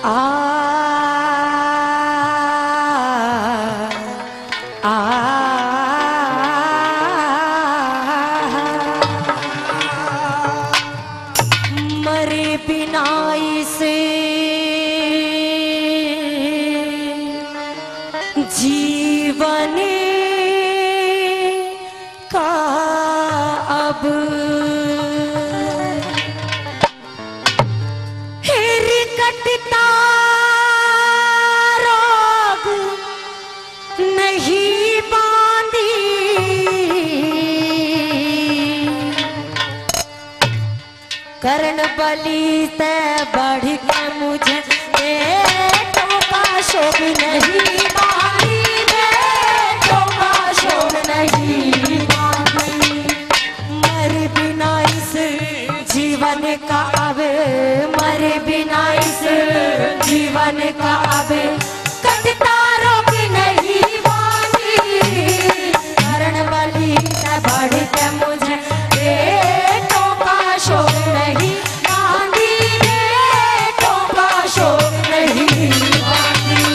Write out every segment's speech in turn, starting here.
आ आ मरे बिना इसे जीवन का अब फिर कटता रोग नहीं बांधी कर्ण बलि से बढ़ के मुझे बेटों का शोक नहीं बांधी बेटों का शोक नहीं बांधी मर बिना इस जीवन का अब मर बिना इस जीवन का अब कटता रोक नहीं बांधी कर्ण बलि से बढ़ के मुझे बेटों का शोक नहीं बांधी बेटों का शोक नहीं बांधी।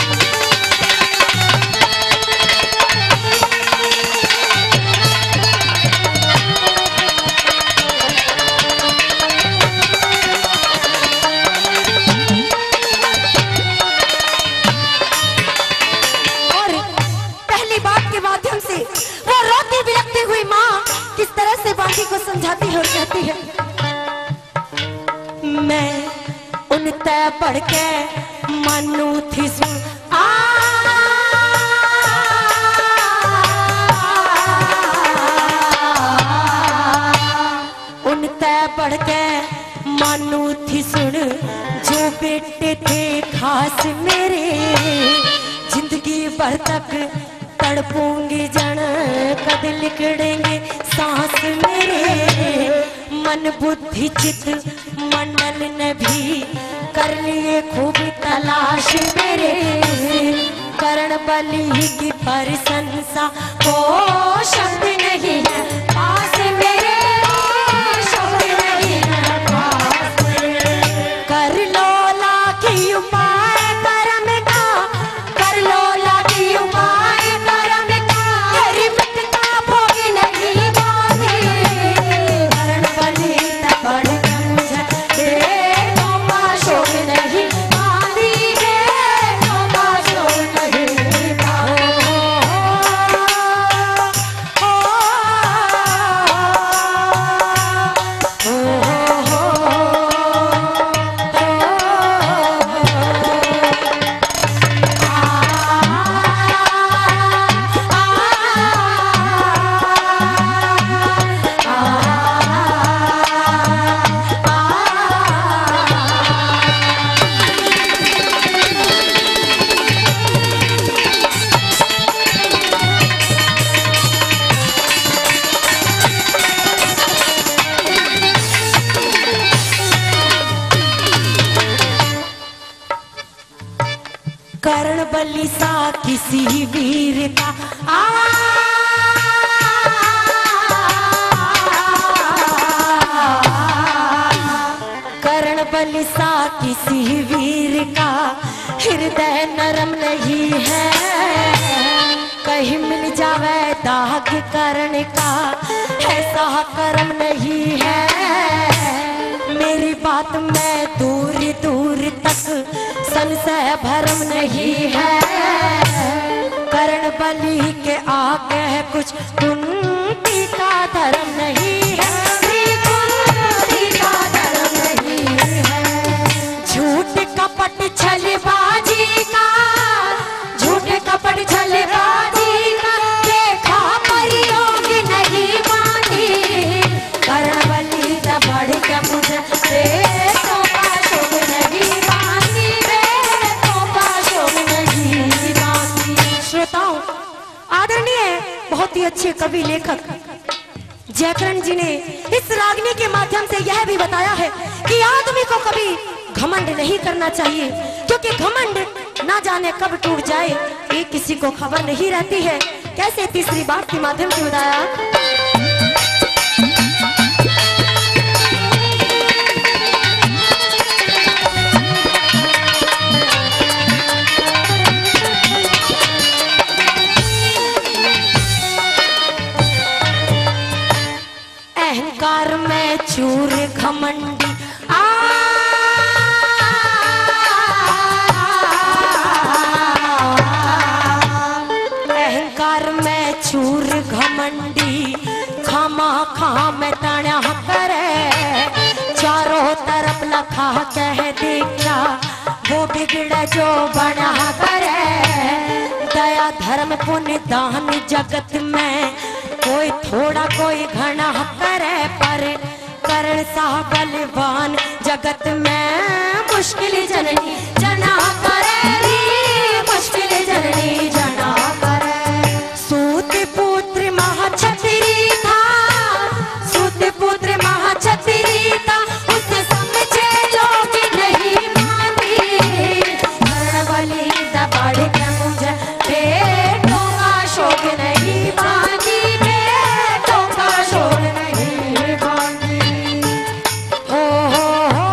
और पहली बात के माध्यम से वो रोती बिलखती हुई माँ किस तरह से बाकी को समझाती है और कहती है मैं उन तय पढ़ के मानू थी सुन उन तय पढ़ के मानू थी सुन जो बेटे थे खास मेरे जिंदगी भर तक तड़पूंगी जन कद लिखड़ेंगे सांस मेरे मन बुद्धि चित मंडल ने भी कर लिए खूब तलाश मेरे कर्ण बलि की प्रशंसा को शब्द नहीं है पास मेरे शब्द नहीं है पास मेरे कर लो लाखी उपाय कर्म का कर लो लाखी उपाय कर्म का हरि मिटता भोग नहीं बांधे कर्ण बलि से बढ़ के मुझे बेटों का शोक नहीं बांधी बेटों का शोक नहीं बांधी। कर्ण बलि सा किसी वीर का कर्ण बलि सा किसी वीर का हृदय नरम नहीं है कहीं मिल जावे दाग कर्ण का ऐसा कर्म नहीं है मेरी बात में दूर दूर तक संशय भरम नहीं है कर्ण बलि के आगे है कुछ कुंती का धर्म नहीं है कुंती का धर्म नहीं है झूठ कपट छलबाजी का झूठ कपट छलबाजी का देखा परियोग नहीं बांधी कर्ण बलि से बढ़ के मुझे बेटों का शोक नहीं बांधी बेटों का शोक नहीं बांधी। श्रोताओं आदरणीय बहुत ही अच्छे कवि लेखक जयकरण जी ने इस रागनी के माध्यम से यह भी बताया है कि आदमी को कभी घमंड नहीं करना चाहिए क्योंकि घमंड ना जाने कब टूट जाए ये किसी को खबर नहीं रहती है। कैसे तीसरी बात के माध्यम से बताया न खा कह दे क्या, वो बिगड़ जो बना करे। दया धर्म पुण्य दान जगत में, कोई थोड़ा कोई घना करे, पर करण सा बलवान जगत में। मुश्किल जननी जना करे री, मुश्किल जननी जना करे। सूत पुत्र महाक्षत्री था, सूत पुत्र महाक्षत्री था, उसे समझे लोग नहीं मानी। कर्ण बलि दबाड़ के मुझे बेटों का शोक नहीं बांधी, बेटों का शोक नहीं बांधी। ओ हो हो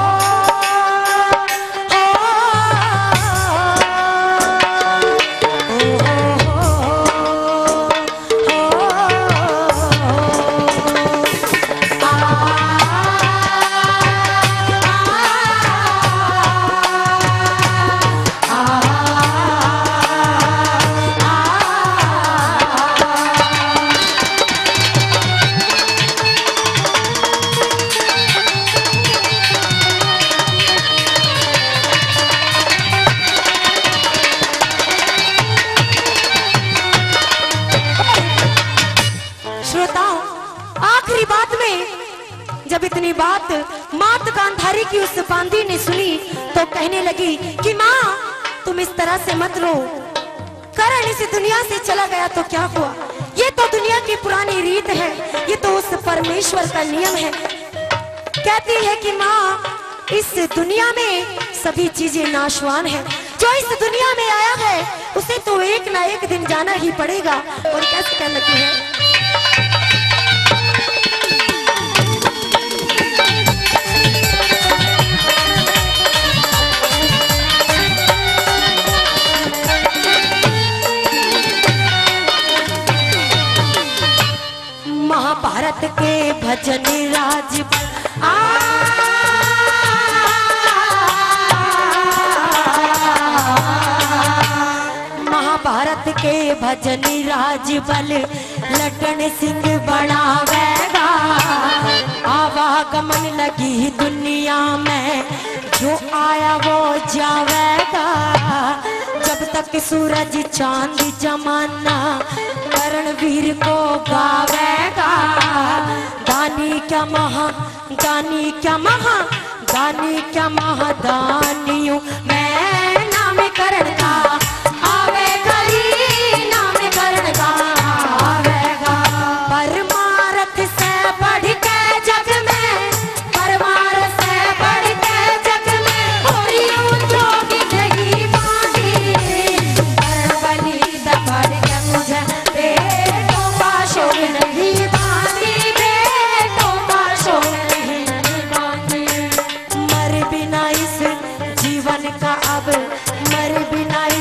जब इतनी बात मात गांधारी की उस बांदी ने सुनी तो कहने लगी कि माँ तुम इस तरह से मत रो, करण इस दुनिया से चला गया तो क्या हुआ, ये तो दुनिया की पुरानी रीत है, ये तो उस परमेश्वर का नियम है। कहती है कि माँ इस दुनिया में सभी चीजें नाशवान है, जो इस दुनिया में आया है उसे तो एक ना एक दिन जाना ही पड़ेगा। और कैसे कहने लगी है, महाभारत के भजन राज महाभारत के भजन राज बल लटन सिंह बढ़ावेगा। आवागमन लगी दुनिया में, जो आया वो जावेगा। जब तक सूरज चांद जमाना करणवीर को गावेगा। दानी क्या महा दानी क्या महा दानी क्या महादानियों मैं नाम करण का आवेगा ही, नाम करण का आवेगा। परमार्थ से बढ़ के जग में, परमार्थ से बढ़ के जग में कोई जोगी नहीं बांधी। कर्ण बलि दबाड़ के मुझे बेटों का शोक नहीं बांधी, बेटों का शोक नहीं बांधी। मर बिना इस जीवन का अब, मर बिना